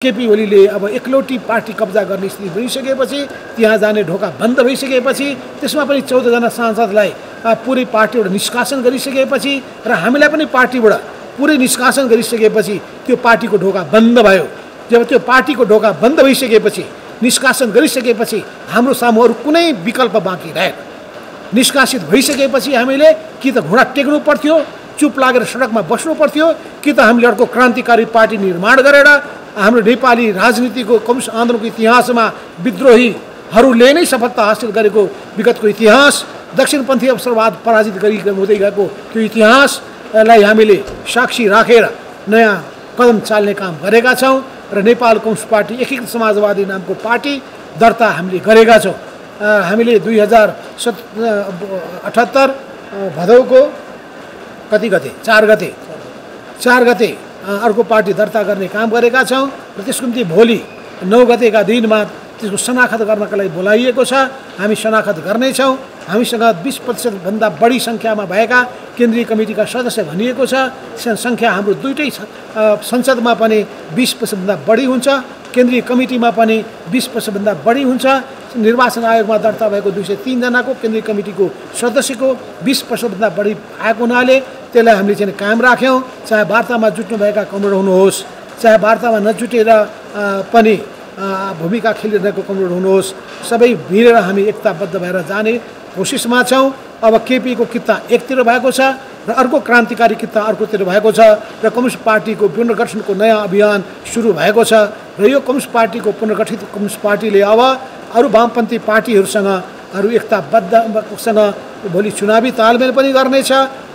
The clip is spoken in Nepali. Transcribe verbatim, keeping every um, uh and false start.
केपी ओलीले अब एकलौटी पार्टी कब्जा गर्ने स्थिति बनिसकेपछि त्यहाँ जाने ढोका बन्द भइसकेपछि त्यसमा पनि चौधजना सांसदलाई पुरै पार्टीबाट निष्कासन गरिसकेपछि र हामीलाई पनि पार्टीबाट पुरै निष्कासन गरिसकेपछि त्यो पार्टीको ढोका बन्द भयो। जब त्यो पार्टीको ढोका बन्द भइसकेपछि निष्कासन गरिसकेपछि हाम्रो सामु अरू कुनै विकल्प बाँकी रहेन। निष्कासित भइसकेपछि हामीले कि त घुँडा टेक्नु पर्थ्यो, चुप लागेर सडकमा बस्नु पर्थ्यो, कि त हामीले अर्को क्रान्तिकारी पार्टी निर्माण गरेर हाम्रो नेपाली राजनीतिको कम्युनिस्ट आन्दोलनको इतिहासमा विद्रोहीहरूले नै सफलता हासिल गरेको विगतको इतिहास, दक्षिणपन्थी अवसरवाद पराजित गरी हुँदै गएको त्यो इतिहासलाई हामीले साक्षी राखेर नयाँ कदम चाल्ने काम गरेका छौँ र नेपाल कम्युनिस्ट पार्टी एकीकृत समाजवादी नामको पार्टी दर्ता हामीले गरेका छौँ। हामीले दुई हजार सत् अठहत्तर भदौको कति गते चार गते चार गते अर्को पार्टी दर्ता गर्ने काम गरेका छौँ र त्यसको निम्ति भोलि नौ गतेका दिनमा त्यसको शनाखत गर्नका लागि बोलाइएको छ। हामी शनाखत गर्नेछौँ। हामीसँग बिस प्रतिशतभन्दा बढी सङ्ख्यामा भएका केन्द्रीय कमिटीका सदस्य भनिएको छ। सङ्ख्या हाम्रो दुईटै संसदमा पनि बिस प्रतिशतभन्दा बढी हुन्छ, केन्द्रीय कमिटीमा पनि बिस प्रतिशतभन्दा बढी हुन्छ। निर्वाचन आयोगमा दर्ता भएको दुई सय तिनजनाको केन्द्रीय कमिटीको सदस्यको बिस प्रतिशतभन्दा बढी आएको हुनाले त्यसलाई हामीले चाहिँ कायम राख्यौँ। चाहे वार्तामा जुट्नुभएका कमरेड हुनुहोस्, चाहे वार्तामा नजुटेर पनि भूमिका खेलिरहेको कमरेड हुनुहोस्, सबै भिडेर हामी एकताबद्ध भएर जाने कोसिसमा छौँ। अब केपीको किता एकतिर भएको छ र अर्को क्रान्तिकारी किता अर्कोतिर भएको छ र कम्युनिस्ट पार्टीको पुनर्गठनको नयाँ अभियान सुरु भएको छ र यो कम्युनिस्ट पार्टीको पुनर्गठित कम्युनिस्ट पार्टीले अब अरू वामपन्थी पार्टीहरूसँग अरू एकताबद्धसँग भोलि चुनावी तालमेल पनि गर्नेछ